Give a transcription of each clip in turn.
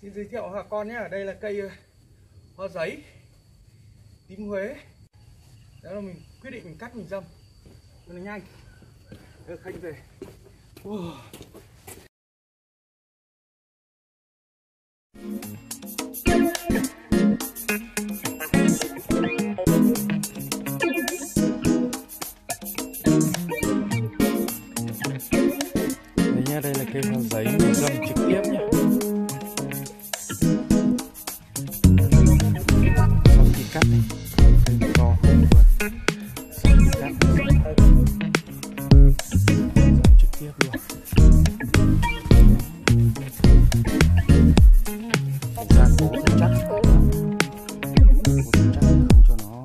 Xin giới thiệu bà con nhé, ở đây là cây hoa giấy tím Huế. Đó là mình quyết định mình cắt mình dâm cho nó nhanh. Đưa khanh về. Đây nha, đây là cây hoa giấy mình dâm trực tiếp nhé. Sau khi cắt này, cây to không luôn. Sau khi cắt dâm trực tiếp luôn. Ra cố rất chắc, cố rất chắc không cho nó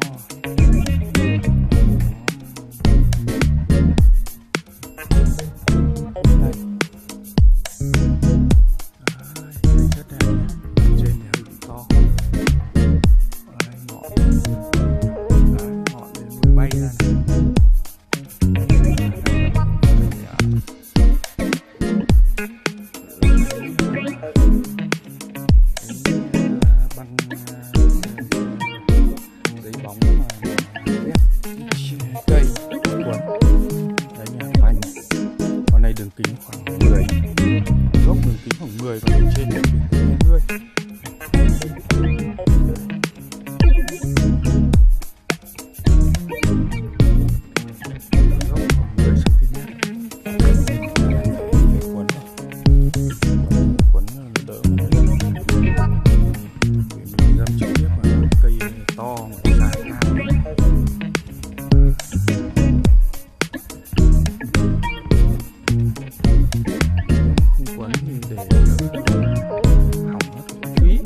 đường kính khoảng 10, gốc đường kính khoảng 10 còn trên đường kính 20. Gốc khoảng 10 cm. Quấn đỡ mình dâm trực tiếp vào cây to mà dài cao. Không quấn thì để hỏng mất phí.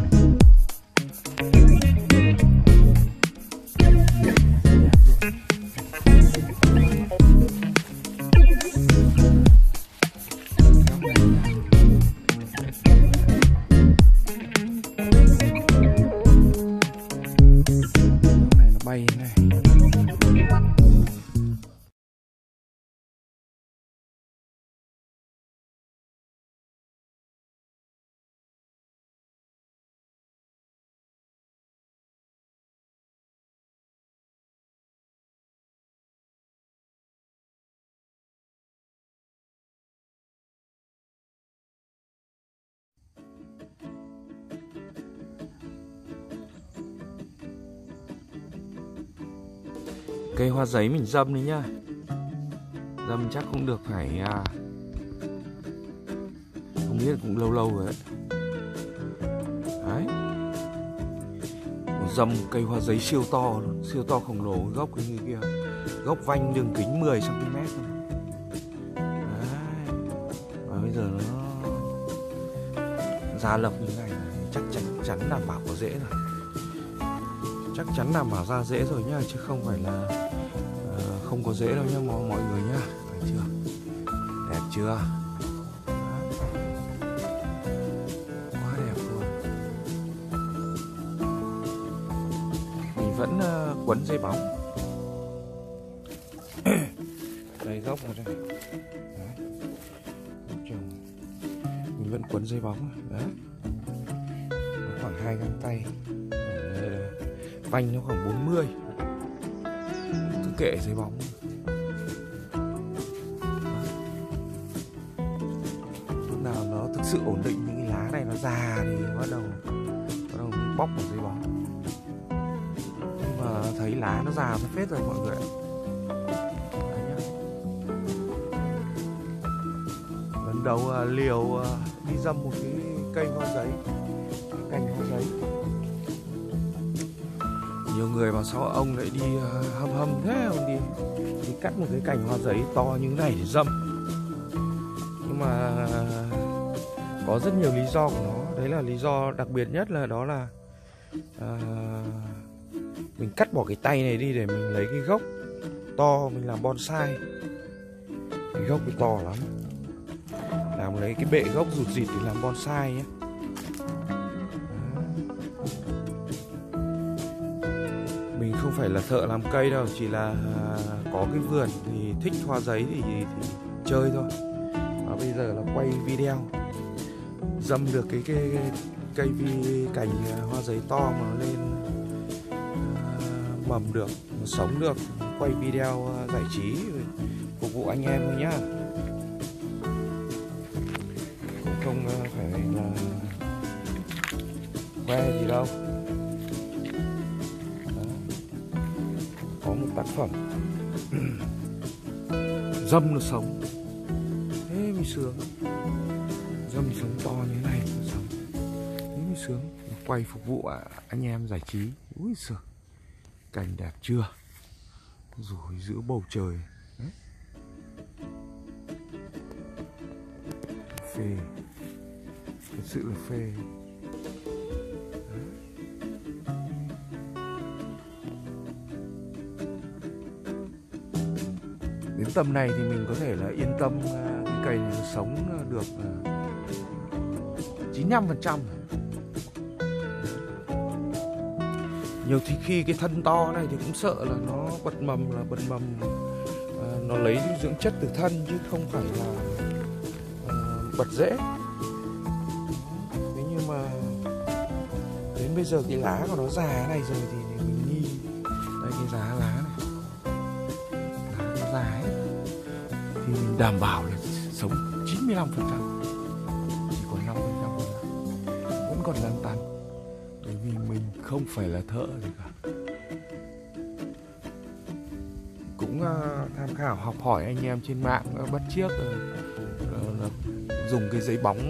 Góc này nó bay này. Cây hoa giấy mình dâm đi nhá. Dâm chắc cũng được phải không biết cũng lâu lâu rồi đấy. Đấy. Dâm cây hoa giấy siêu to luôn, siêu to khổng lồ, gốc cái như kia. Gốc vanh đường kính 10 cm. Đấy. Và bây giờ nó ra lộc như này chắc chắn đảm bảo có rễ rồi. Chắc chắn đảm bảo ra rễ rồi nhá, chứ không phải là không có rễ đâu nhá mọi người nhá. Thấy chưa? Đẹp chưa? Quá đẹp luôn. Mình vẫn quấn dây bóng. Đây gốc này đây. Đấy. Mình vẫn quấn dây bóng. Đấy. Nó khoảng 2 găng tay. Vanh nó khoảng 40. Cứ kệ dây bóng. Lúc nào nó thực sự ổn định, những cái lá này nó già thì bắt đầu mình bóc vào dây bóng. Nhưng mà thấy lá nó già ra phết rồi mọi người ạ. Đấy nhá. Lần đầu liều đi dâm một cái cây hoa giấy, cái cành hoa giấy. Nhiều người bảo sao ông lại đi hâm thế, ông đi cắt một cái cành hoa giấy to như thế này để dâm. Nhưng mà có rất nhiều lý do của nó. Đấy là lý do đặc biệt nhất là đó là mình cắt bỏ cái tay này đi để mình lấy cái gốc to mình làm bonsai. Cái gốc cái to lắm, làm lấy cái bệ gốc rụt rịt để làm bonsai nhé. Mình không phải là thợ làm cây đâu, chỉ là có cái vườn thì thích hoa giấy thì chơi thôi. Và bây giờ là quay video dâm được cái cây cành hoa giấy to mà nó lên mầm được, nó sống được, quay video giải trí phục vụ anh em thôi nhá, cũng không phải là khoe gì đâu. Đó. Có một tác phẩm dâm nó sống thế mới sướng, dâm sống to như thế này nó sống thế mới sướng, quay phục vụ anh em giải trí. Úi giời, cảnh đẹp chưa, rồi giữa bầu trời. Đấy. Phê, thật sự là phê. Đấy. Đến tầm này thì mình có thể là yên tâm, cái cây này nó sống được 95%. Nhiều khi cái thân to này thì cũng sợ là nó bật mầm, nó lấy dưỡng chất từ thân chứ không phải là bật rễ. Thế nhưng mà đến bây giờ cái lá của nó già này rồi thì mình nghi. Đây cái giá lá này, lá nó già hết thì mình đảm bảo là sống 95%, chỉ còn 5% vẫn còn lăn tăn, bởi vì mình không phải là thợ gì cả. Cũng tham khảo học hỏi anh em trên mạng, bắt chước dùng cái giấy bóng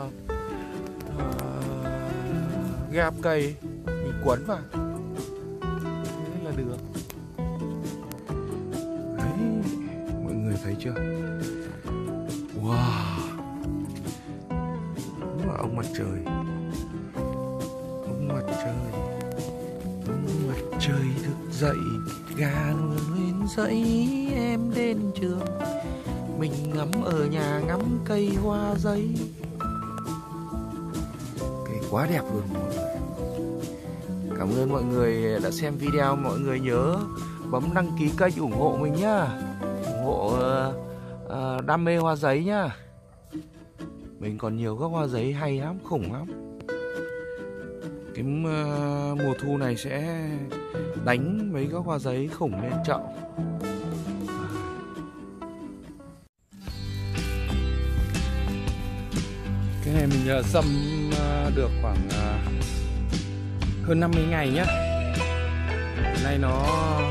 ghép cây mình quấn vào thế là được. Đấy, mọi người thấy chưa? Wow, đúng là ông mặt trời, ông mặt trời, ông mặt trời thức dậy, gà luôn lên dậy, em đến trường, mình ngắm ở nhà ngắm cây hoa giấy. Cây quá đẹp luôn mọi người. Cảm ơn mọi người đã xem video. Mọi người nhớ bấm đăng ký kênh ủng hộ mình nhá, ủng hộ đam mê hoa giấy nhá. Mình còn nhiều gốc hoa giấy hay lắm, khủng lắm. Cái mùa thu này sẽ đánh mấy gốc hoa giấy khủng lên chậu. Cái này mình dâm được khoảng hơn 50 ngày nhá. Nay nó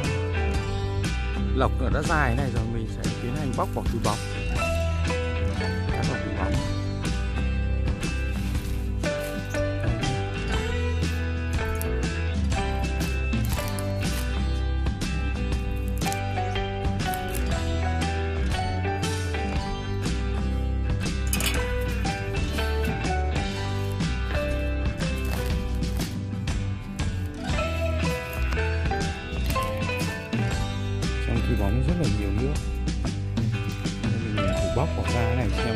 lộc nó đã dài này rồi, mình sẽ tiến hành bóc vỏ túi bóng. Bóc vỏ túi bóng. Túi bóng rất là nhiều nước, nên mình thử bóc vỏ ra này xem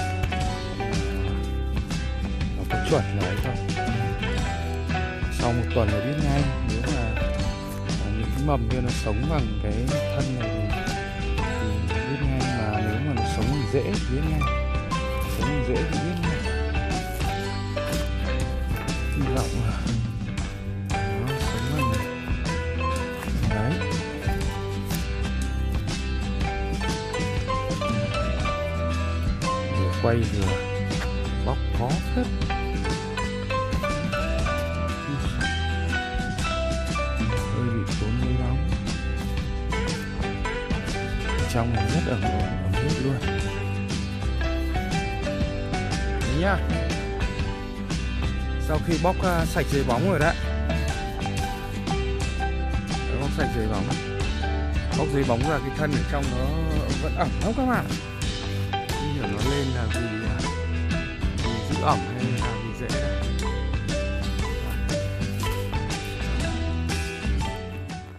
nó có chuẩn là hay không. Sau một tuần là biết ngay. Nếu mà những cái mầm kia nó sống bằng cái thân này thì biết ngay, mà nếu mà nó sống bằng rễ thì biết ngay, sống bằng rễ thì biết ngay. Hy vọng là nó sống bằng đấy. Quay vừa bóc khó phết. Hơi bị tốn giấy bóng. Trong này rất ẩm ướt luôn. Đấy nhá. Sau khi bóc sạch giấy bóng rồi đấy, bóc sạch giấy bóng, bóc giấy bóng ra, cái thân ở trong nó vẫn ẩm lắm các bạn. Nó lên là vì giữ ẩm hay là vì dễ.